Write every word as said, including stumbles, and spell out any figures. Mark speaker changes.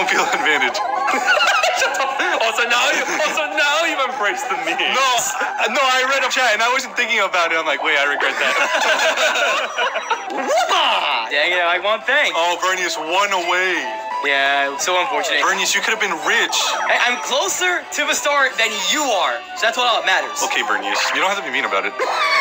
Speaker 1: Home field advantage.
Speaker 2: also now you, also now you've embraced the meme.
Speaker 1: No, I- no, I read a chat and I wasn't thinking about it. I'm like, wait, I regret that.
Speaker 3: Dang it, I won thanks.
Speaker 1: Oh, Vernias won away.
Speaker 3: Yeah, so unfortunate.
Speaker 1: Vernias, you could have been rich.
Speaker 3: Hey, I'm closer to the start than you are, so that's what all that matters.
Speaker 1: Okay, Vernias, you don't have to be mean about it.